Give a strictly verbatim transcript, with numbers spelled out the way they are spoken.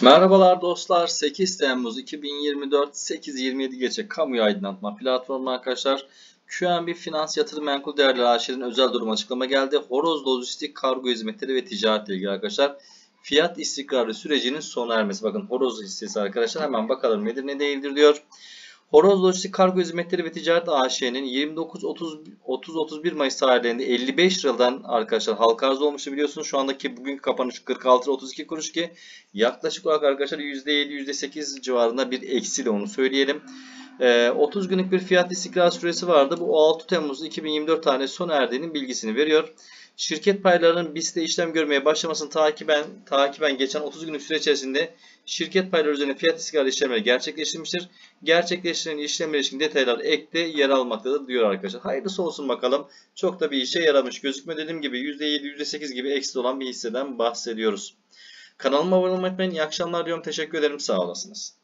Merhabalar dostlar. sekiz Temmuz iki bin yirmi dört sekiz yirmi yedi gece kamuyu aydınlatma platformu arkadaşlar. Q N B Finans Yatırım Menkul Değerler A Ş'nin özel durum açıklama geldi. Horoz Lojistik Kargo Hizmetleri ve Ticaretle ilgili arkadaşlar. Fiyat istikrarı sürecinin sona ermesi. Bakın horoz hissesi arkadaşlar, hemen bakalım nedir ne değildir diyor. Horoz Lojistik Kargo Hizmetleri ve Ticaret A Ş'nin yirmi dokuz otuz otuz bir Mayıs tarihlerinde elli beş liradan arkadaşlar halka arz olmuştu biliyorsunuz. Şu andaki bugünkü kapanış kırk altı otuz iki kuruş ki yaklaşık olarak arkadaşlar yüzde yedi yüzde sekiz civarında bir eksi de onu söyleyelim. Ee, otuz günlük bir fiyat istikrar süresi vardı. Bu altı Temmuz iki bin yirmi dört tarihinde sona erdiğinin bilgisini veriyor. Şirket paylarının B İ S'te işlem görmeye başlamasını takiben, takiben geçen otuz günlük süre içerisinde şirket payları üzerine fiyat istikrarı işlemleri gerçekleştirmiştir. Gerçekleştirilen işlemler için detaylar ekte yer almaktadır diyor arkadaşlar. Hayırlısı olsun bakalım. Çok da bir işe yaramış gözükme. Dediğim gibi yüzde yedi yüzde sekiz gibi eksi olan bir hisseden bahsediyoruz. Kanalıma abone olmayı unutmayın. İyi akşamlar diyorum. Teşekkür ederim. Sağ olasınız.